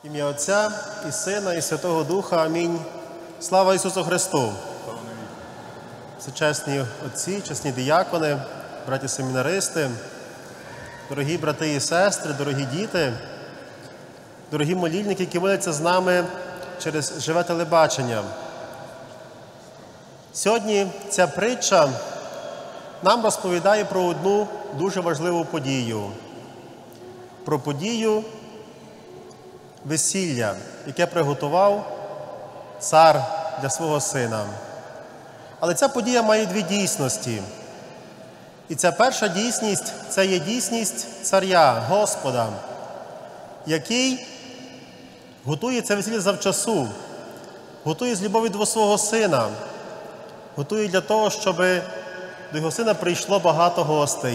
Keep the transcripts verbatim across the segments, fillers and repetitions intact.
Ім'я Отця і Сина, і Святого Духа. Амінь. Слава Ісусу Христу! Всечесні отці, чесні диякони, браті семінаристи, дорогі брати і сестри, дорогі діти, дорогі молільники, які моляться з нами через живе телебачення. Сьогодні ця притча нам розповідає про одну дуже важливу подію. Про подію весілля, яке приготував цар для свого сина. Але ця подія має дві дійсності. І ця перша дійсність – це є дійсність царя, Господа, який готує це весілля завчасу, готує з любові до свого сина, готує для того, щоб до його сина прийшло багато гостей.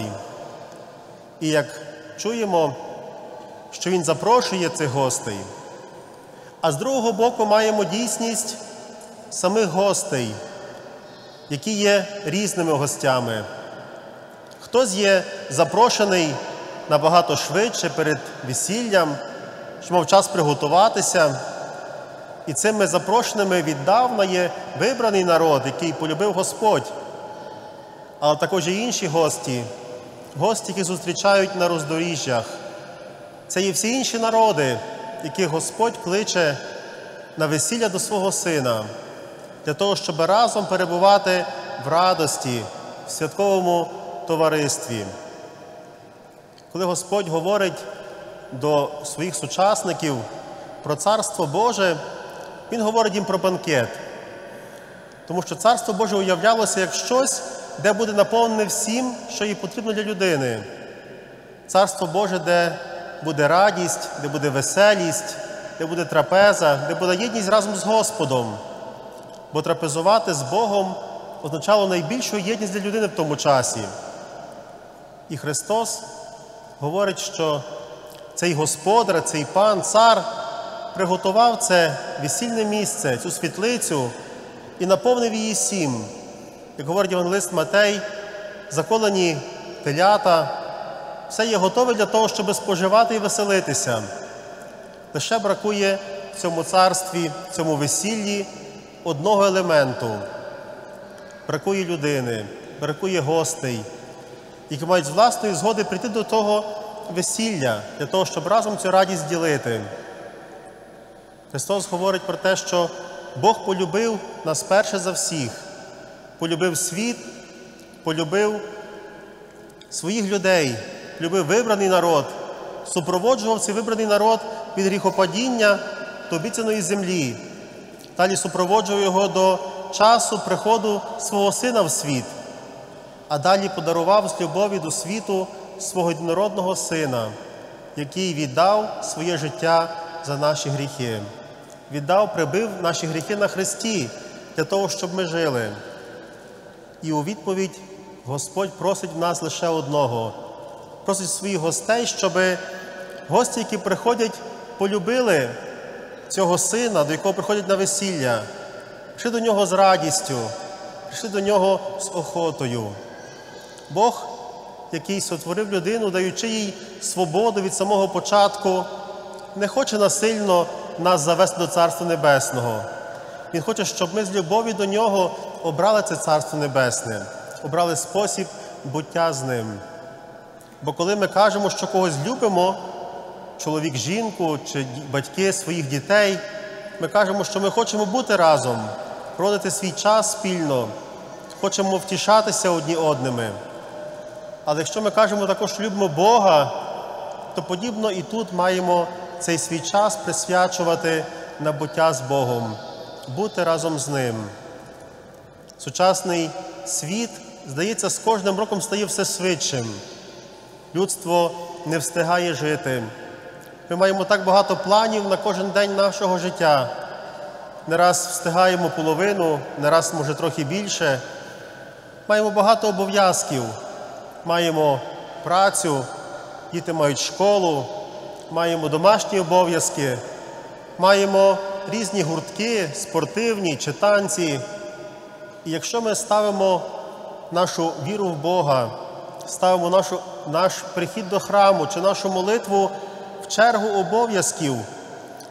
І як чуємо, що він запрошує цих гостей. А з другого боку маємо дійсність самих гостей, які є різними гостями. Хтось є запрошений набагато швидше перед весіллям, щоб мав час приготуватися. І цими запрошеними віддавна є вибраний народ, який полюбив Господь. Але також і інші гості, гості, які зустрічають на роздоріжжях. Це є всі інші народи, яких Господь кличе на весілля до свого Сина, для того, щоб разом перебувати в радості, в святковому товаристві. Коли Господь говорить до своїх сучасників про Царство Боже, Він говорить їм про банкет. Тому що Царство Боже уявлялося як щось, де буде наповнене всім, що їй потрібно для людини. Царство Боже, де буде радість, де буде веселість, де буде трапеза, де буде єдність разом з Господом. Бо трапезувати з Богом означало найбільшу єдність для людини в тому часі. І Христос говорить, що цей Господар, цей Пан, Цар приготував це весільне місце, цю світлицю і наповнив її всім. Як говорить євангелист Матей, заколені телята, все є готове для того, щоб споживати і веселитися. Лише бракує в цьому царстві, в цьому весіллі одного елементу. Бракує людини, бракує гостей, які мають з власної згоди прийти до того весілля, для того, щоб разом цю радість ділити. Христос говорить про те, що Бог полюбив нас перше за всіх. Полюбив світ, полюбив своїх людей, любив вибраний народ, супроводжував цей вибраний народ від гріхопадіння до обіцяної землі. Далі супроводжував його до часу приходу свого Сина в світ, а далі подарував з любові до світу свого єдинородного Сина, який віддав своє життя за наші гріхи. Віддав, прибив наші гріхи на хресті для того, щоб ми жили. І у відповідь Господь просить в нас лише одного. Просить своїх гостей, щоб гості, які приходять, полюбили цього Сина, до якого приходять на весілля. Прийшли до Нього з радістю, прийшли до Нього з охотою. Бог, який сотворив людину, даючи їй свободу від самого початку, не хоче насильно нас завести до Царства Небесного. Він хоче, щоб ми з любові до Нього обрали це Царство Небесне, обрали спосіб буття з Ним. Бо коли ми кажемо, що когось любимо, чоловік жінку чи батьки своїх дітей, ми кажемо, що ми хочемо бути разом, проводити свій час спільно, хочемо втішатися одні одними. Але якщо ми кажемо також, що любимо Бога, то подібно і тут маємо цей свій час присвячувати на буття з Богом, бути разом з Ним. Сучасний світ, здається, з кожним роком стає все швидшим. Людство не встигає жити. Ми маємо так багато планів на кожен день нашого життя. Не раз встигаємо половину, не раз, може, трохи більше. Маємо багато обов'язків. Маємо працю, діти мають школу, маємо домашні обов'язки, маємо різні гуртки, спортивні чи танці. І якщо ми ставимо нашу віру в Бога, ставимо нашу, наш прихід до храму чи нашу молитву в чергу обов'язків,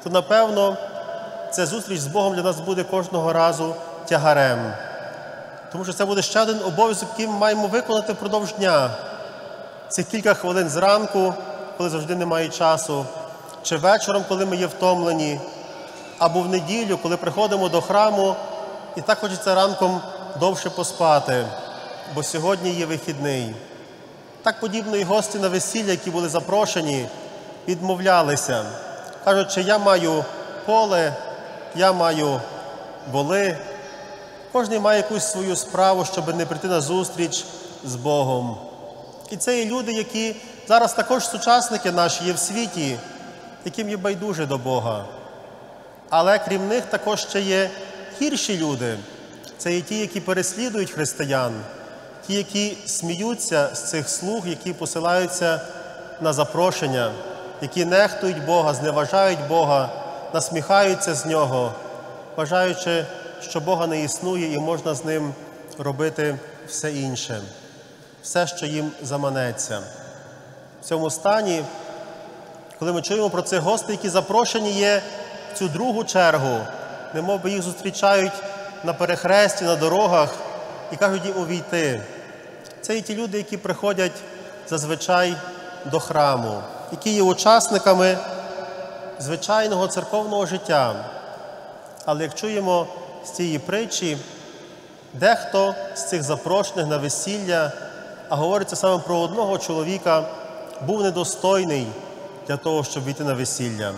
то, напевно, ця зустріч з Богом для нас буде кожного разу тягарем. Тому що це буде ще один обов'язок, який ми маємо виконати впродовж дня. Цих кілька хвилин зранку, коли завжди немає часу, чи вечором, коли ми є втомлені, або в неділю, коли приходимо до храму, і так хочеться ранком довше поспати, бо сьогодні є вихідний. Так подібно і гості на весілля, які були запрошені, відмовлялися. Кажуть, що я маю поле, я маю воли. Кожен має якусь свою справу, щоб не прийти на зустріч з Богом. І це є люди, які зараз також сучасники наші є в світі, яким є байдуже до Бога. Але крім них також ще є гірші люди. Це є ті, які переслідують християн, ті, які сміються з цих слуг, які посилаються на запрошення, які нехтують Бога, зневажають Бога, насміхаються з Нього, вважаючи, що Бога не існує і можна з Ним робити все інше, все, що їм заманеться. В цьому стані, коли ми чуємо про цих гостей, які запрошені є в цю другу чергу, немов би їх зустрічають на перехресті, на дорогах і кажуть їм увійти. Це є ті люди, які приходять зазвичай до храму, які є учасниками звичайного церковного життя. Але як чуємо з цієї притчі, дехто з цих запрошених на весілля, а говориться саме про одного чоловіка, був недостойний для того, щоб війти на весілля.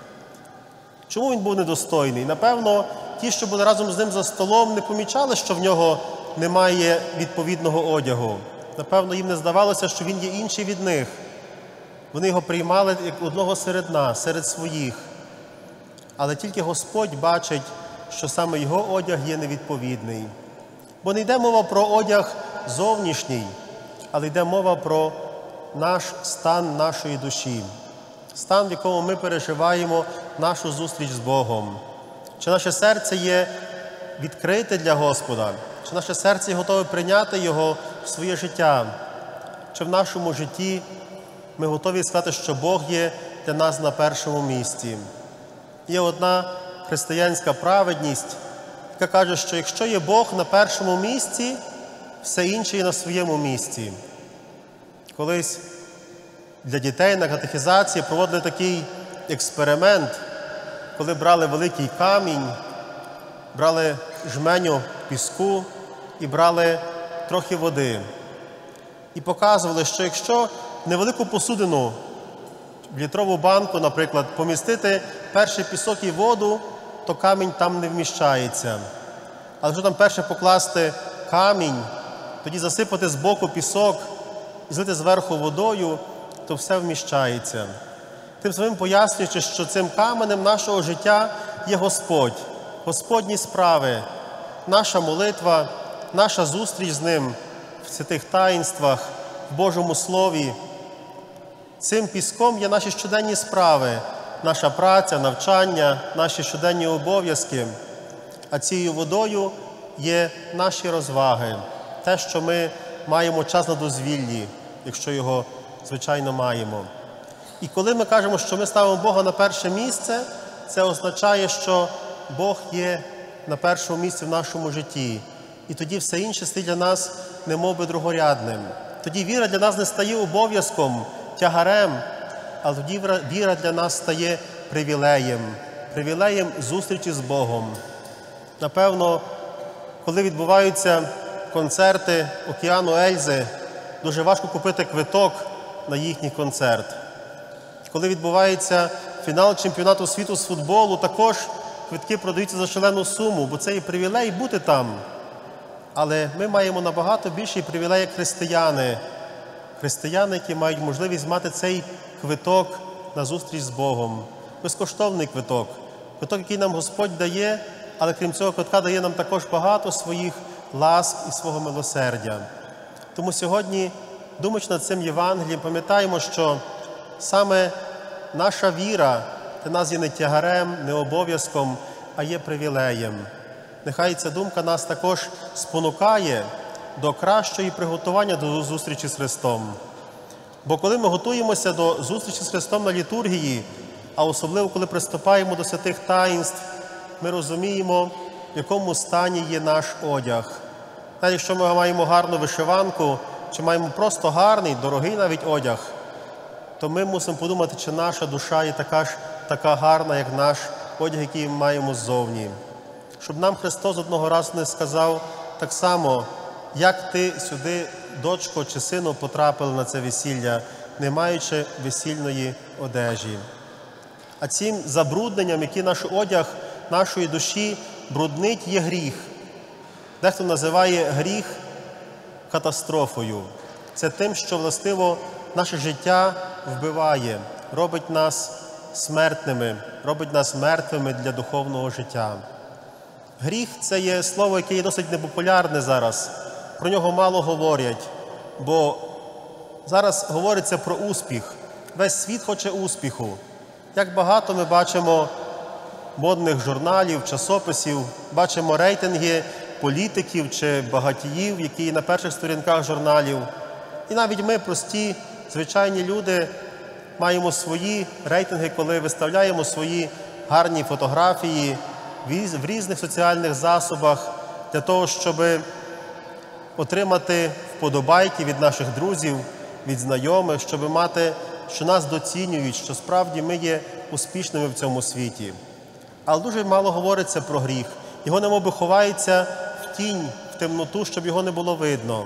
Чому він був недостойний? Напевно, ті, що були разом з ним за столом, не помічали, що в нього немає відповідного одягу. Напевно, їм не здавалося, що він є інший від них. Вони його приймали як одного серед нас, серед своїх. Але тільки Господь бачить, що саме його одяг є невідповідний. Бо не йде мова про одяг зовнішній, але йде мова про наш стан нашої душі. Стан, в якому ми переживаємо нашу зустріч з Богом. Чи наше серце є відкрите для Господа? Чи наше серце є готове прийняти Його в своє життя? Чи в нашому житті ми готові сказати, що Бог є для нас на першому місці? Є одна християнська праведність, яка каже, що якщо є Бог на першому місці, все інше є на своєму місці. Колись для дітей на катехізації проводили такий експеримент, коли брали великий камінь, брали жменю піску і брали трохи води. І показували, що якщо невелику посудину, в літрову банку, наприклад, помістити перший пісок і воду, то камінь там не вміщається. Але якщо там перше покласти камінь, тоді засипати збоку пісок і злити зверху водою, то все вміщається. Тим самим пояснюючи, що цим каменем нашого життя є Господь, Господні справи, наша молитва, наша зустріч з Ним в святих таїнствах, в Божому Слові. Цим піском є наші щоденні справи, наша праця, навчання, наші щоденні обов'язки. А цією водою є наші розваги, те, що ми маємо час на дозвіллі, якщо його, звичайно, маємо. І коли ми кажемо, що ми ставимо Бога на перше місце, це означає, що Бог є на першому місці в нашому житті. І тоді все інше стає для нас немов би другорядним. Тоді віра для нас не стає обов'язком, тягарем, але тоді віра для нас стає привілеєм, привілеєм зустрічі з Богом. Напевно, коли відбуваються концерти Океану Ельзи, дуже важко купити квиток на їхній концерт. Коли відбувається фінал чемпіонату світу з футболу, також квитки продаються за шалену суму, бо це є привілей бути там. Але ми маємо набагато більший привілей, як християни. Християни, які мають можливість мати цей квиток на зустріч з Богом. Безкоштовний квиток. Квиток, який нам Господь дає, але крім цього квитка дає нам також багато своїх ласк і свого милосердя. Тому сьогодні, думаючи над цим Євангелієм, пам'ятаємо, що саме наша віра для нас є не тягарем, не обов'язком, а є привілеєм. Нехай ця думка нас також спонукає до кращої приготування до зустрічі з Христом. Бо коли ми готуємося до зустрічі з Христом на літургії, а особливо, коли приступаємо до святих таїнств, ми розуміємо, в якому стані є наш одяг. Навіть якщо ми маємо гарну вишиванку, чи маємо просто гарний, дорогий навіть одяг, то ми мусимо подумати, чи наша душа є така ж, така гарна, як наш одяг, який ми маємо ззовні. Щоб нам Христос одного разу не сказав так само, як ти сюди, дочко чи сину, потрапили на це весілля, не маючи весільної одежі. А цим забрудненням, який наш одяг нашої душі бруднить, є гріх. Дехто називає гріх катастрофою. Це тим, що, властиво, наше життя вбиває, робить нас смертними, робить нас мертвими для духовного життя. Гріх – це є слово, яке є досить непопулярне зараз. Про нього мало говорять, бо зараз говориться про успіх. Весь світ хоче успіху. Як багато ми бачимо модних журналів, часописів, бачимо рейтинги політиків чи багатіїв, які є на перших сторінках журналів. І навіть ми, прості, звичайні люди, маємо свої рейтинги, коли виставляємо свої гарні фотографії в різних соціальних засобах для того, щоб отримати вподобайки від наших друзів, від знайомих, щоб мати, що нас доцінюють, що справді ми є успішними в цьому світі. Але дуже мало говориться про гріх. Його немовби ховається в тінь, в темноту, щоб його не було видно.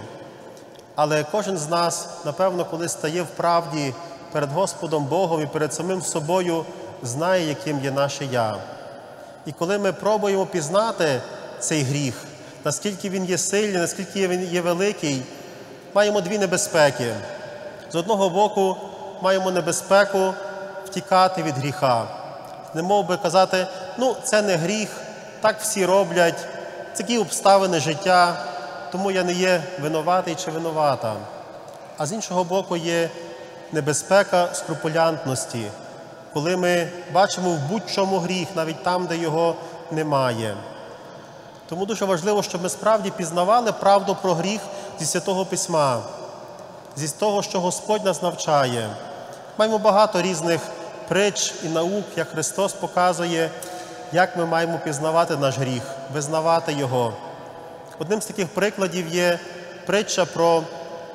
Але кожен з нас, напевно, коли стає в правді перед Господом Богом і перед самим собою, знає, яким є наше «я». І коли ми пробуємо пізнати цей гріх, наскільки він є сильний, наскільки він є великий, маємо дві небезпеки. З одного боку, маємо небезпеку втікати від гріха. Не мов би казати, ну, це не гріх, так всі роблять, це такі обставини життя, тому я не є винуватий чи винувата. А з іншого боку є небезпека скрупулянтності, коли ми бачимо в будь-чому гріх, навіть там, де його немає. Тому дуже важливо, щоб ми справді пізнавали правду про гріх зі Святого Письма, зі того, що Господь нас навчає. Маємо багато різних притч і наук, як Христос показує, як ми маємо пізнавати наш гріх, визнавати його. Одним з таких прикладів є притча про,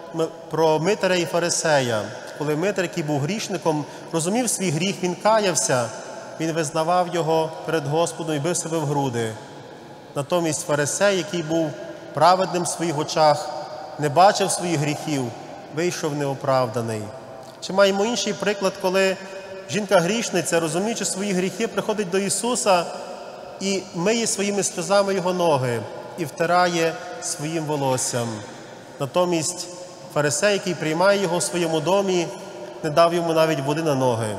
про Митаря і Фарисея. Коли Митар, який був грішником, розумів свій гріх, він каявся, він визнавав його перед Господом і бив себе в груди. Натомість Фарисей, який був праведним в своїх очах, не бачив своїх гріхів, вийшов неоправданий. Чи маємо інший приклад, коли жінка-грішниця, розуміючи свої гріхи, приходить до Ісуса і миє своїми сльозами Його ноги і втирає своїм волоссям. Натомість Фарисей, який приймає його в своєму домі, не дав йому навіть води на ноги.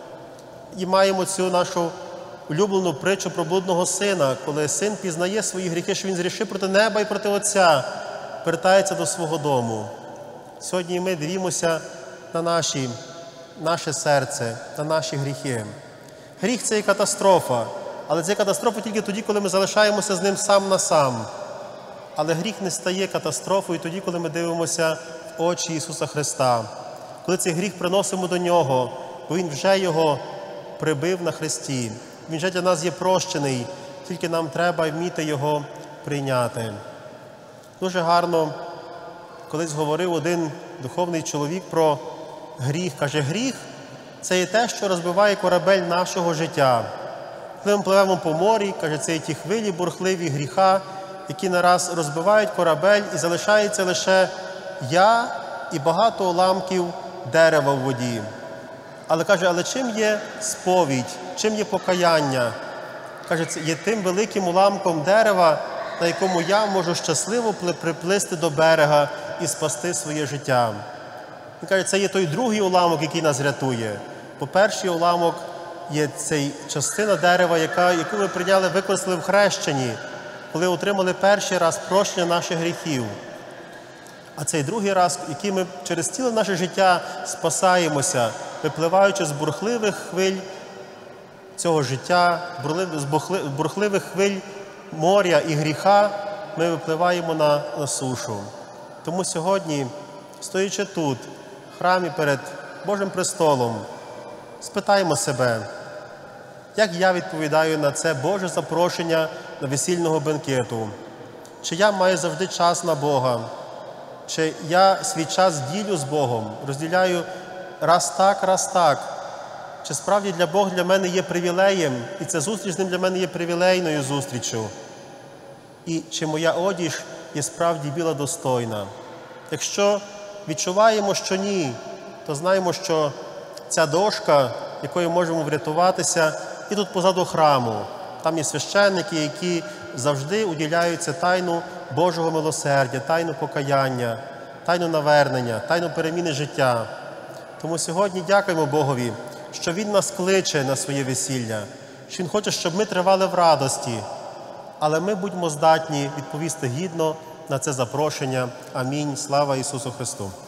І маємо цю нашу улюблену притчу про блудного сина, коли син пізнає свої гріхи, що він зрішив проти неба і проти Отця, вертається до свого дому. Сьогодні ми дивимося на наші, наше серце, на наші гріхи. Гріх – це є катастрофа, але це катастрофа тільки тоді, коли ми залишаємося з ним сам на сам. Але гріх не стає катастрофою тоді, коли ми дивимося в очі Ісуса Христа. Коли цей гріх приносимо до Нього, бо Він вже його прибив на хресті. Він вже для нас є прощений, тільки нам треба вміти його прийняти. Дуже гарно колись говорив один духовний чоловік про гріх. Каже, гріх – це є те, що розбиває корабель нашого життя. Коли ми пливемо по морі, каже, це є ті хвилі бурхливі гріха, які нараз розбивають корабель, і залишається лише я і багато уламків дерева в воді. Але каже, але чим є сповідь, чим є покаяння? Каже, це є тим великим уламком дерева, на якому я можу щасливо приплисти до берега і спасти своє життя. Він каже, це є той другий уламок, який нас рятує. Бо перший уламок є цей частина дерева, яка, яку ми прийняли, використали в хрещенні, коли отримали перший раз прощення наших гріхів. А цей другий раз, який ми через ціле наше життя спасаємося, випливаючи з бурхливих хвиль цього життя, з бурхливих хвиль моря і гріха, ми випливаємо на, на сушу. Тому сьогодні, стоячи тут, в храмі перед Божим престолом, спитаємо себе, Як я відповідаю на це Боже запрошення на весільного бенкету? Чи я маю завжди час на Бога? Чи я свій час ділю з Богом, розділяю раз так, раз так? Чи справді для Бога для мене є привілеєм, і ця зустріч з Ним для мене є привілейною зустріччю? І чи моя одіж є справді біла достойна? Якщо відчуваємо, що ні, то знаємо, що ця дошка, якою можемо врятуватися, і тут позаду храму. Там є священники, які завжди уділяються тайну Божого милосердя, тайну покаяння, тайну навернення, тайну переміни життя. Тому сьогодні дякуємо Богові, що Він нас кличе на своє весілля, що Він хоче, щоб ми тривали в радості, але ми будьмо здатні відповісти гідно на це запрошення. Амінь. Слава Ісусу Христу!